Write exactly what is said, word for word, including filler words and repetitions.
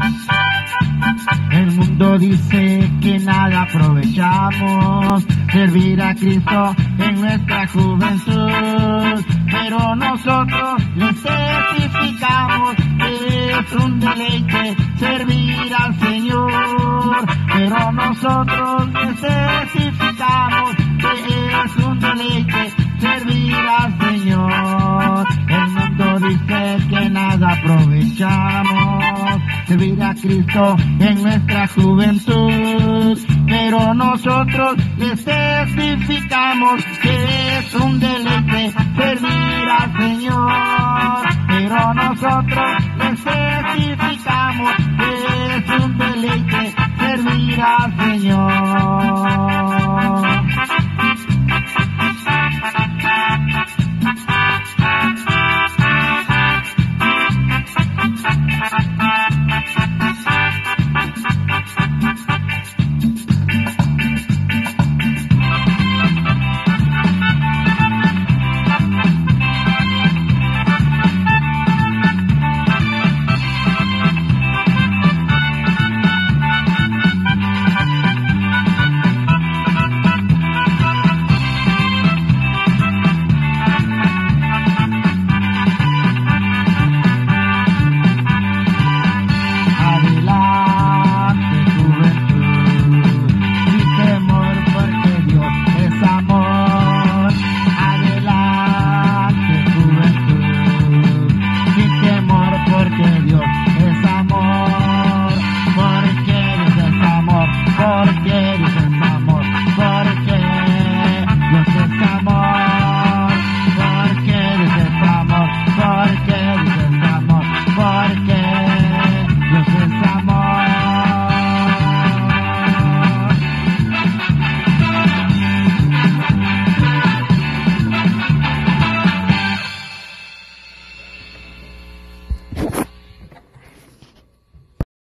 El mundo dice que nada aprovechamos, servir a Cristo en nuestra juventud, pero nosotros les testificamos que es un deleite servir al Señor, pero nosotros les testificamos que es un deleite servir al Señor. El mundo dice que nada aprovechamos, servir a Cristo en nuestra juventud, pero nosotros les testificamos que es un deleite servir al Señor, pero nosotros les testificamos que es un deleite servir al Señor.